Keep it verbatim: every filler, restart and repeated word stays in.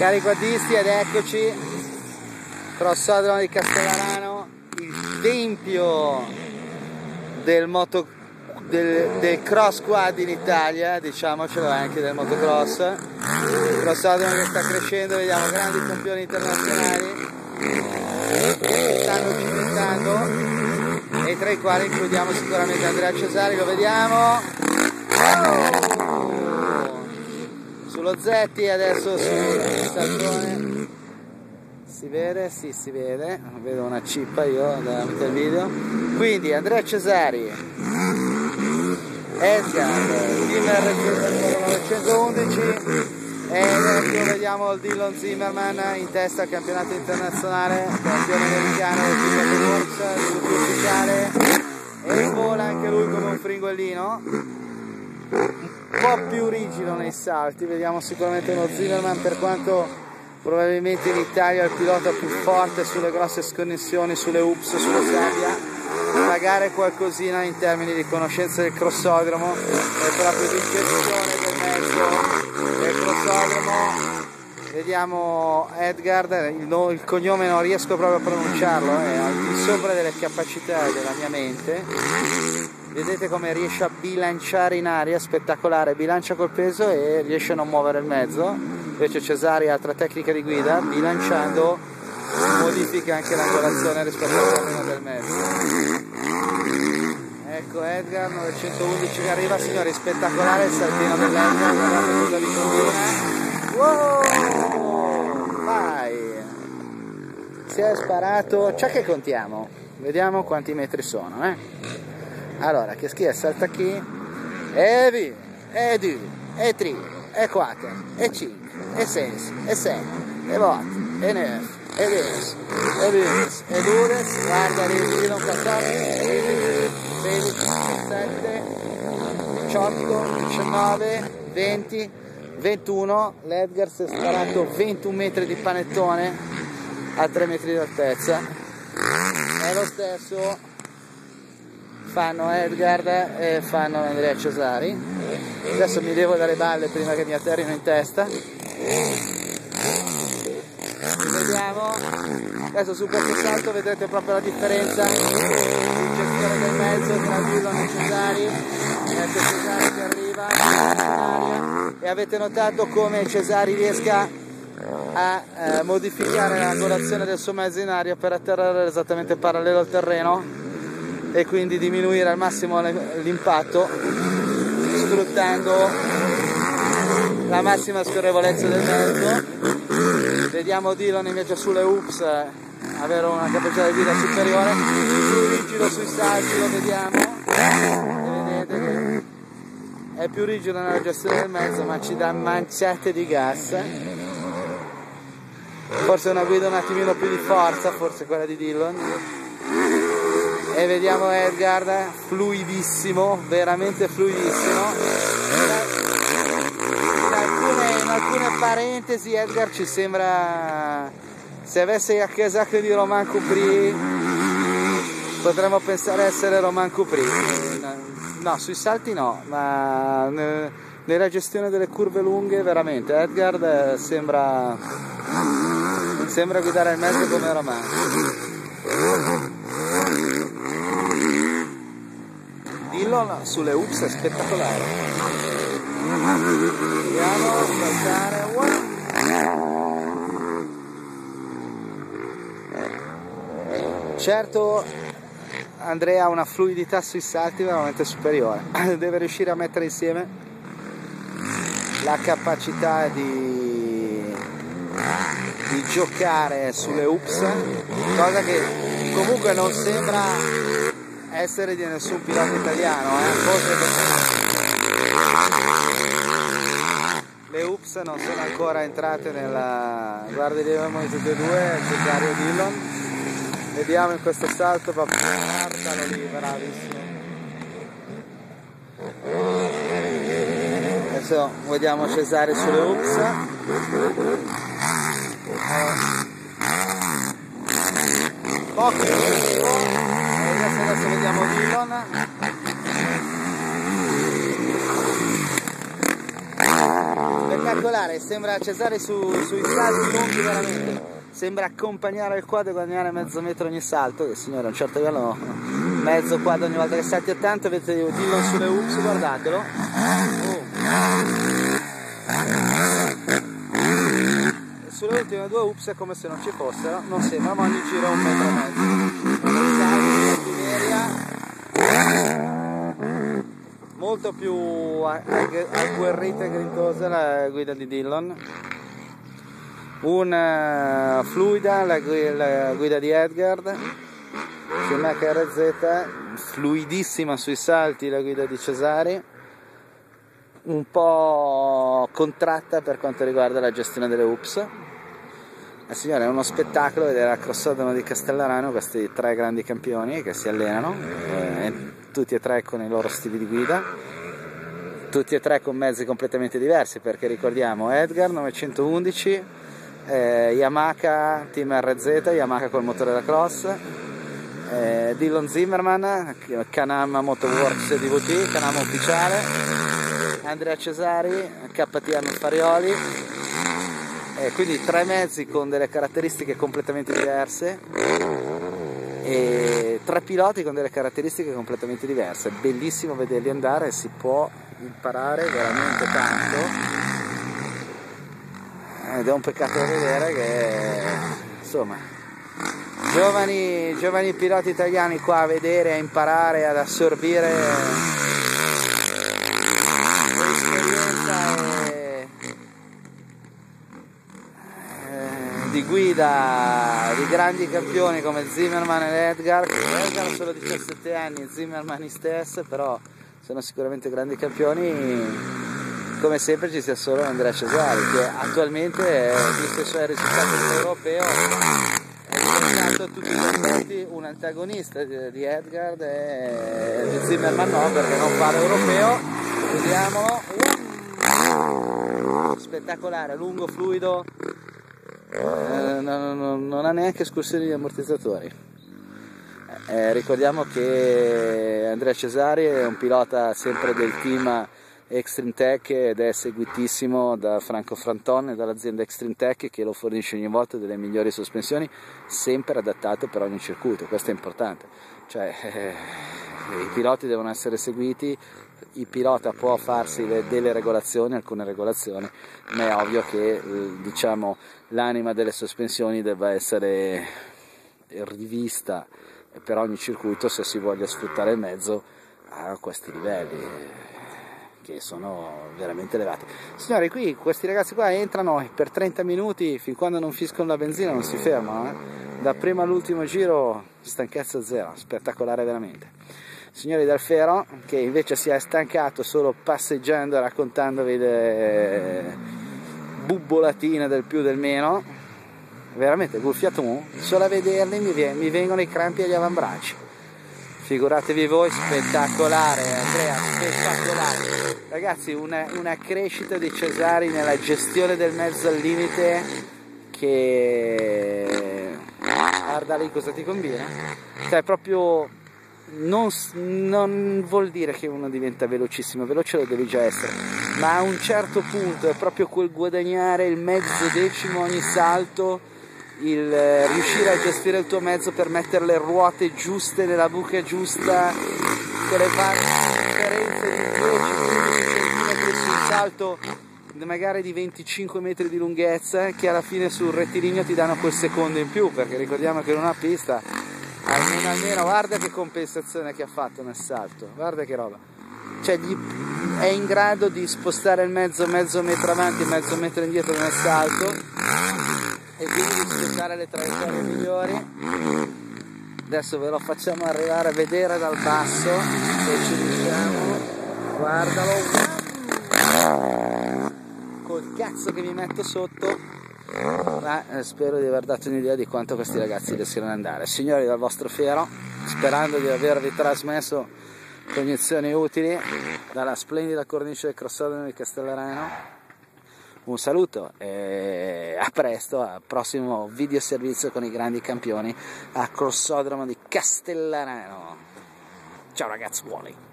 Cari quaddisti, ed eccoci, Crossodromo di Castellarano, il tempio del, moto, del, del cross quad in Italia, diciamocelo, anche del motocross. Il Crossodromo che sta crescendo, vediamo grandi campioni internazionali che stanno diventando, e tra i quali includiamo sicuramente Andrea Cesari, lo vediamo. Oh! Sullo Zetti, adesso sul saltone. Si vede? Sì, si vede. Vedo una cippa io davanti al video. Quindi Andrea Cesari, Edgar, Zimmer novecentoundici, e vediamo il Dillon Zimmerman in testa al campionato internazionale, campione americano del Chicago Works, gruppo ufficiale, e vola anche lui come un fringuellino, un po' più rigido nei salti. Vediamo sicuramente uno Zimmerman, per quanto probabilmente in Italia il pilota più forte sulle grosse sconnessioni, sulle ups, sulla sabbia, magari qualcosina in termini di conoscenza del crossodromo e proprio di gestione del mezzo del crossodromo. Vediamo Edgar, il, no, il cognome non riesco proprio a pronunciarlo, è al di sopra delle capacità della mia mente. Vedete come riesce a bilanciare in aria, spettacolare, bilancia col peso e riesce a non muovere il mezzo. Invece Cesari ha altra tecnica di guida, bilanciando modifica anche l'angolazione rispetto al termine del mezzo. Ecco Edgar novecentoundici che arriva, signori, spettacolare il saltino dell'Edgar, guardate cosa vi combina. Wow! Vai! Si è sparato, ciò che contiamo, vediamo quanti metri sono, eh? Allora, che schia salta qui, e via, e due, e tre, e quattro, e cinque, e sei, e sette, e otto, e nove, e dieci, e undici, e dodici, guarda lì, non quattordici, quindici, sedici, diciassette, diciotto, diciannove, venti, ventuno, l'Edgar si è sparato ventuno metri di panettone a tre metri di altezza, è lo stesso fanno Edgar e fanno Andrea Cesari. Adesso mi levo dalle balle prima che mi atterrino in testa. Vediamo, adesso su questo salto vedrete proprio la differenza di gestione del mezzo tra Dillon e Cesari. Ecco Cesari che arriva in aria, e avete notato come Cesari riesca a eh, modificare l'angolazione del suo mezzo in aria per atterrare esattamente parallelo al terreno e quindi diminuire al massimo l'impatto, sfruttando la massima scorrevolezza del mezzo. Vediamo Dillon invece sulle ups avere una capacità di guida superiore, più rigido sui salti, lo vediamo, e vedete che è più rigido nella gestione del mezzo, ma ci dà manciate di gas. Forse una guida un attimino più di forza, forse quella di Dillon. E vediamo Edgar, fluidissimo, veramente fluidissimo. In alcune, in alcune parentesi Edgar ci sembra, se avesse a casacche di Romain Cupri potremmo pensare essere Romain Cupri. No, sui salti no, ma nella gestione delle curve lunghe veramente Edgar sembra, sembra guidare il mezzo come Romain. Dillon sulle ups è spettacolare. Andiamo a saltare. Certo Andrea ha una fluidità sui salti veramente superiore. Deve riuscire a mettere insieme la capacità di, di giocare sulle ups, cosa che comunque non sembra essere di nessun pilota italiano, eh? Forse le ups non sono ancora entrate nella, guardi li abbiamo tutti e due, Cesari e Dillon. Vediamo in questo salto, proprio guardalo lì, bravissimo. Adesso vediamo Cesari sulle ups. Poco. Adesso vediamo Dillon. Spettacolare, sembra Cesari su, sui salti lunghi veramente. Sembra accompagnare il quad e guadagnare mezzo metro ogni salto, che signore a un certo livello mezzo quad ogni volta che salti a tanto. Avete Dillon sulle hoops, guardatelo. Oh. Sulle ultime due hoops è come se non ci fossero, non sembra, ma ogni giro un metro e mezzo. Molto più agguerrita e grintosa la guida di Dillon. Una fluida la guida di Edgar, insieme a K R Z, fluidissima sui salti la guida di Cesari, un po' contratta per quanto riguarda la gestione delle hoops. Eh, signore, è uno spettacolo vedere a Crossodromo di Castellarano questi tre grandi campioni che si allenano, eh, tutti e tre con i loro stili di guida, tutti e tre con mezzi completamente diversi, perché ricordiamo Edgar novecentoundici, eh, Yamaha Team R Z, Yamaha col motore da cross, eh, Dillon Zimmerman, Can-Am Motorworks D V T, Can-Am ufficiale, Andrea Cesari, K T M Farioli, eh, quindi tre mezzi con delle caratteristiche completamente diverse e tre piloti con delle caratteristiche completamente diverse. Bellissimo vederli andare, si può imparare veramente tanto ed è un peccato vedere che insomma giovani, giovani piloti italiani qua a vedere, a imparare, ad assorbire l'esperienza e, eh, di guida di grandi campioni come Zimmerman ed Edgar. Edgar ha solo diciassette anni, Zimmerman stesso, però sono sicuramente grandi campioni. Come sempre ci sia solo Andrea Cesari, che attualmente, visto i suoi risultati europeo, è diventato a tutti gli effetti un antagonista di Edgar e di Zimmerman no, perché non fa l'europeo. Vediamolo, spettacolare, lungo, fluido, eh, non, non, non ha neanche escursioni di ammortizzatori. Eh, ricordiamo che Andrea Cesari è un pilota sempre del team Extreme Tech ed è seguitissimo da Franco Franton e dall'azienda Extreme Tech, che lo fornisce ogni volta delle migliori sospensioni, sempre adattate per ogni circuito. Questo è importante, cioè eh, i piloti devono essere seguiti, il pilota può farsi le, delle regolazioni, alcune regolazioni, ma è ovvio che eh, diciamo l'anima delle sospensioni debba essere rivista per ogni circuito se si voglia sfruttare il mezzo a questi livelli che sono veramente elevati. Signori, qui questi ragazzi qua entrano per trenta minuti, fin quando non finiscono la benzina non si fermano, eh? Da prima all'ultimo giro stanchezza zero, spettacolare veramente. Signori del Fero, che invece si è stancato solo passeggiando e raccontandovi le bubbolatine del più del meno, veramente guffiatum, solo a vederli mi, mi vengono i crampi agli avambracci. Figuratevi voi, spettacolare Andrea, spettacolare. Ragazzi, una, una crescita di Cesari nella gestione del mezzo al limite che... guarda lì cosa ti combina. Cioè proprio non, non vuol dire che uno diventa velocissimo, veloce lo devi già essere, ma a un certo punto è proprio quel guadagnare il mezzo decimo ogni salto, il eh, riuscire a gestire il tuo mezzo per mettere le ruote giuste nella buca giusta, con le varie differenze di dieci quindici centimetri sul salto magari di venticinque metri di lunghezza, che alla fine sul rettilineo ti danno quel secondo in più, perché ricordiamo che in una pista almeno, almeno guarda che compensazione che ha fatto nel salto, guarda che roba, cioè gli, è in grado di spostare il mezzo mezzo metro avanti, mezzo metro indietro nel salto, e quindi di sfruttare le traiettorie migliori. Adesso ve lo facciamo arrivare a vedere dal basso, se ci riusciamo. Guardalo, col cazzo che mi metto sotto, ma eh, spero di aver dato un'idea di quanto questi ragazzi riescono ad andare. Signori dal vostro Fero, sperando di avervi trasmesso cognizioni utili dalla splendida cornice del Crossodromo di Castellarano. Un saluto e a presto, al prossimo video servizio con i grandi campioni a Crossodromo di Castellarano. Ciao ragazzuoli!